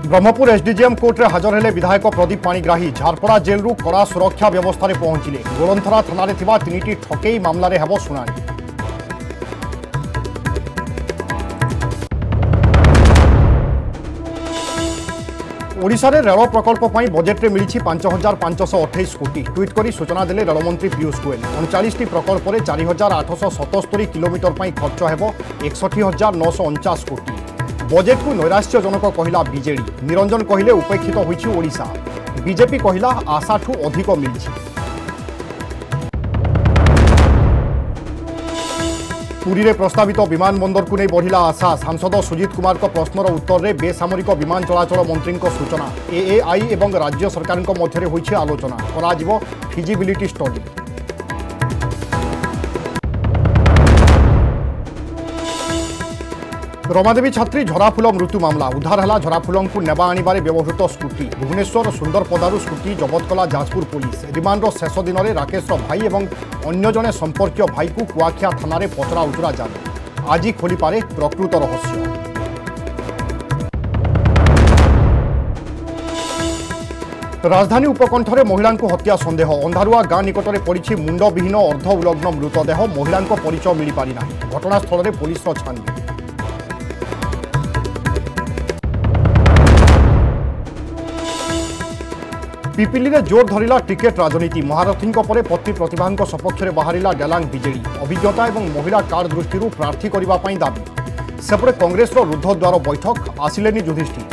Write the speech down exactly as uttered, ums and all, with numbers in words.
Brahmapur SDJM कोर्टे हाजर हेले विधायक प्रदीप पाणिग्राही झारपड़ा जेल रु कड़ा सुरक्षा व्यवस्था पहुंचिले। गोलंथरा थाना तीन ठकई मामलें हेब शुणाणी। ओडिशा रे रेल प्रकल्प पर बजेट में मिली पांच हजार पांचश अठाईस कोटी ट्वीट कर सूचना देले रेलमंत्री पीयूष गोयल। उनचाश प्रकल्प में चार हजार आठश सतस्तरी किलोमीटर पर खर्च हेब एकसठी हजार नौश अणचाश कोटी। बजेट को नैराश्यजनक कहला बीजेडी। निरंजन कहले उपेक्षित होइछि ओडिशा। बीजेपी कहला आशाठू अधिक मिली। पुरी रे प्रस्तावित विमान बंदर को नहीं बढ़िला आशा। सांसद सुजीत कुमार को प्रश्नर उत्तर में बेसामरिक विमान चलाचल मंत्री सूचना। एएआई एवं राज्य सरकार मध्य होइछि आलोचना। कराजिवो फिजिबिलिटी स्टडी। रमादेवी छात्री झराफुल मृत्यु मामला उद्धार है। झराफुल को नेबा आनिबारे व्यवहृत स्कूटी भुवनेश्वर सुंदरपदारू स्कूटी जबत कला जाजपुर पुलिस। रिमांडर शेष दिन में राकेश भाई और अन्य जने संपर्कीय भाई को कुआखिया थाना पचरा उचरा जारी। आज खोलीपारे प्रकृत रहस्य। राजधानी उपकंठरे महिला हत्या सन्देह। अंधारुआ गाँ निकट में पड़ी मुंडविहीन अर्ध उलग्न मृतदेह। महिला परिचय मिल पारि ना। घटनास्थल में पुलिस छानबीन। पिपिली में जोर धरला टिकेट राजनीति। महारथी पर पति प्रतिभा सपक्ष में बाहर डेलांग बीजेडी। अभिज्ञता और महिला कार्ड दृष्टि प्रार्थी करने दाबी। सेपटे कांग्रेस रुद्धद्वार बैठक आसिलेनी युधिष्ठिर।